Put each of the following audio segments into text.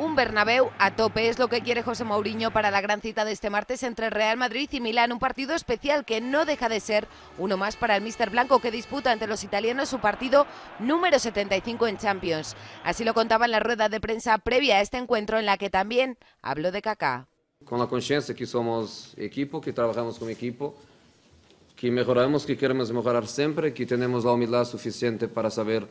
Un Bernabéu a tope es lo que quiere José Mourinho para la gran cita de este martes entre Real Madrid y Milán, un partido especial que no deja de ser uno más para el míster blanco, que disputa ante los italianos su partido número 75 en Champions. Así lo contaba en la rueda de prensa previa a este encuentro, en la que también habló de Kaká. Con la conciencia que somos equipo, que trabajamos como equipo, que mejoramos, que queremos mejorar siempre, que tenemos la humildad suficiente para saber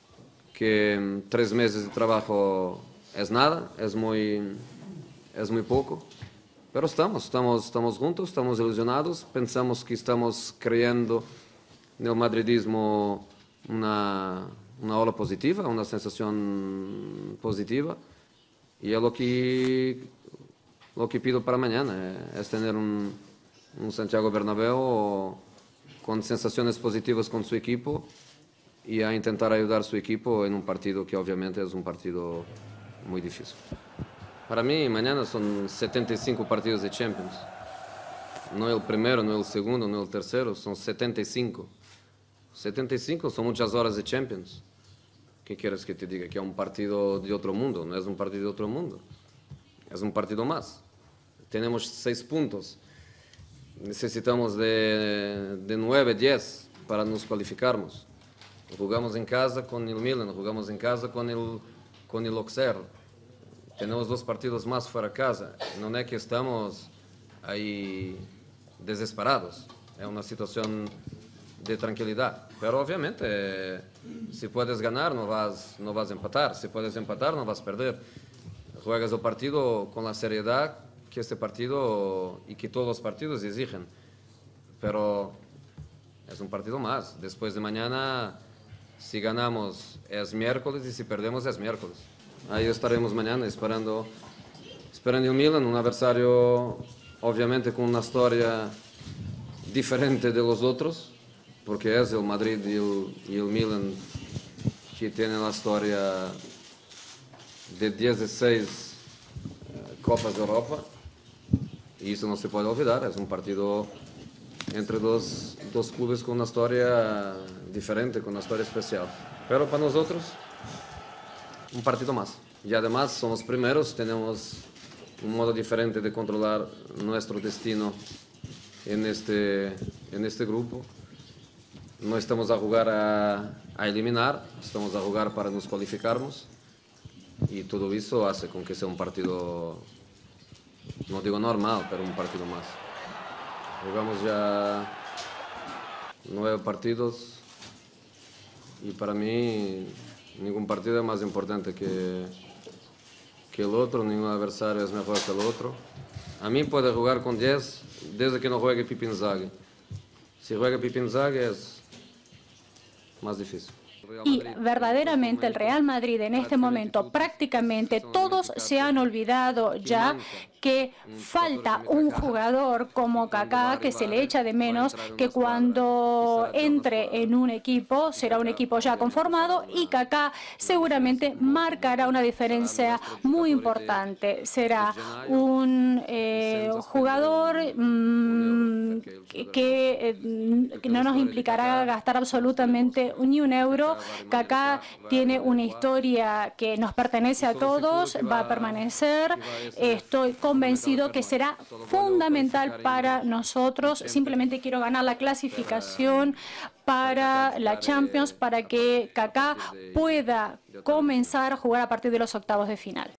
que 3 meses de trabajo es nada, es muy poco, pero estamos juntos, estamos ilusionados, pensamos que estamos creando en el madridismo una ola positiva, una sensación positiva, y es lo que pido para mañana, es tener un Santiago Bernabéu con sensaciones positivas con su equipo y a intentar ayudar a su equipo en un partido que obviamente es un partido muy difícil. Para mí mañana son 75 partidos de Champions. No el primero, no el segundo, no el tercero, son 75. 75 son muchas horas de Champions. ¿Qué quieres que te diga? Que es un partido de otro mundo. No es un partido de otro mundo. Es un partido más. Tenemos 6 puntos. Necesitamos de 9, 10 para nos cualificarmos. Jugamos en casa con el Milan, jugamos en casa con el Auxerre. Tenemos 2 partidos más fuera de casa. No es que estamos ahí desesperados. Es una situación de tranquilidad. Pero obviamente, si puedes ganar, no vas a empatar. Si puedes empatar, no vas a perder. Juegas el partido con la seriedad que este partido y que todos los partidos exigen. Pero es un partido más. Después de mañana, si ganamos es miércoles y si perdemos es miércoles. Ahí estaremos mañana esperando el Milan, un adversario obviamente con una historia diferente de los otros, porque es el Madrid y el Milan que tienen la historia de 16 Copas de Europa, y eso no se puede olvidar. Es un partido entre dos clubes con una historia diferente, con una historia especial. Pero para nosotros, un partido más. Y además somos primeros, tenemos un modo diferente de controlar nuestro destino en este grupo. No estamos a jugar a eliminar, estamos a jugar para nos cualificarnos. Y todo eso hace con que sea un partido, no digo normal, pero un partido más. Jugamos ya 9 partidos y para mí ningún partido es más importante que el otro, ningún adversario es mejor que el otro. A mí puede jugar con 10 desde que no juegue Pipo Inzaghi. Si juega Pipo Inzaghi es más difícil. Y verdaderamente el Real Madrid en este momento prácticamente todos se han olvidado ya que falta un jugador como Kaká, que se le echa de menos, que cuando entre en un equipo será un equipo ya conformado, y Kaká seguramente marcará una diferencia muy importante. Será un jugador que no nos implicará gastar absolutamente ni un euro. Kaká tiene una historia que nos pertenece a todos, va a permanecer. Estoy convencido que será fundamental para nosotros. Simplemente quiero ganar la clasificación para la Champions, para que Kaká pueda comenzar a jugar a partir de los octavos de final.